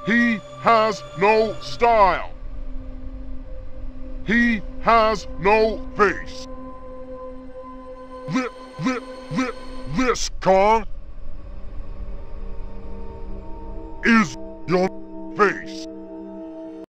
He has no style. He has no face. This Kong is